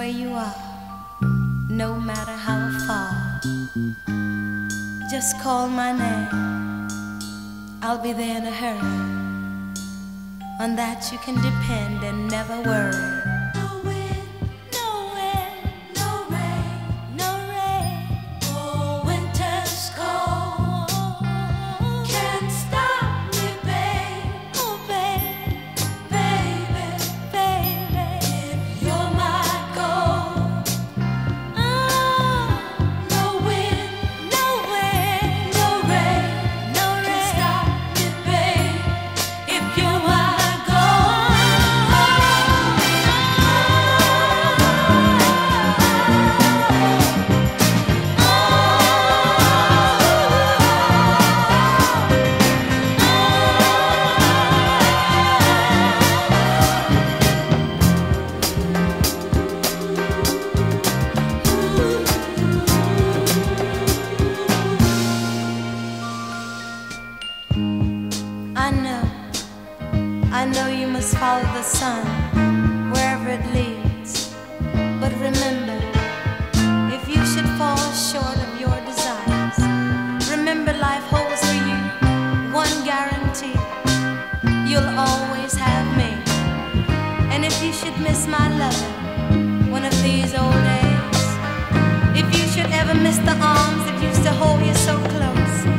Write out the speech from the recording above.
you are, no matter how far. Just call my name, I'll be there in a hurry. On that you can depend and never worry. No wind, no wind, no rain, no rain. Oh, winter's cold can't stop me, babe. Oh, babe, baby, baby, if you're my gold. Oh, no wind, no wind, no rain, no rain can stop me, babe. If you're my I know you must follow the sun wherever it leads. But remember, if you should fall short of your desires, remember life holds for you one guarantee: you'll always have me. And if you should miss my loving one of these old days, if you should ever miss the arms that used to hold you so close,